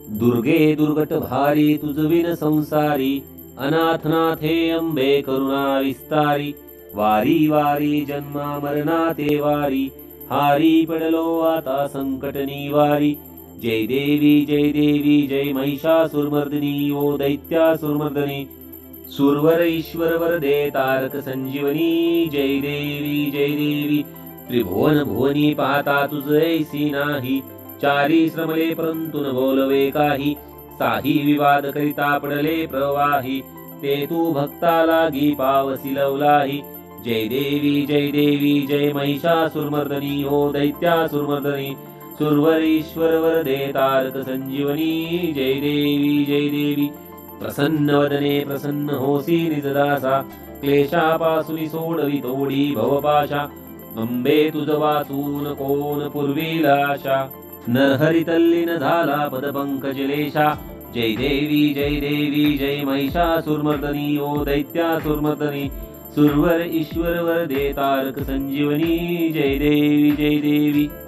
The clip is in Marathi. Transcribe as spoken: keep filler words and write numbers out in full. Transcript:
दुर्गे दुर्गट भारी तुझविन संसारी, अनाथनाथे अंबे करुणा विस्तारी, वारी वारी जन्मा मरणाते वारी, हारी पडलो आता संकट निवारी। जय देवी जय देवी जय महिषासुरमर्दिनी ओ दैत्यासुरमर्दिनी, सुरवर ईश्वर वरदे तारक संजीवनी। जय देवी जय देवी त्रिभुवन भुवनी, पाहता तुझ ऐसी नाही, चारी श्रमले परंतु न बोलवे काही, साही विवाद करिता पडले प्रवाही, ते तू भक्ता लागी पावसी लवलाही। जय देवी जय देवी जय महिषासुरमर्दिनी ओ दैत्यासुरमर्दिनी, सुरवर ईश्वर वरदे तारक संजीवनी। जय देवी जय देवी प्रसन्न वदने प्रसन्न होसी निजदासा, क्लेशापासून सोडवी तोडी भवपाशा, अंबे तुझ वाचून कोण पुरविला आशा, नरहरी तल्लीन झाला पदपंकजलेशा। जय देवी जय देवी जय महिषासुरमर्दिनी ओ दैत्यासुरमर्दिनी, सुरवर ईश्वर वरदे तारक संजीवनी। जय देवी जय देवी।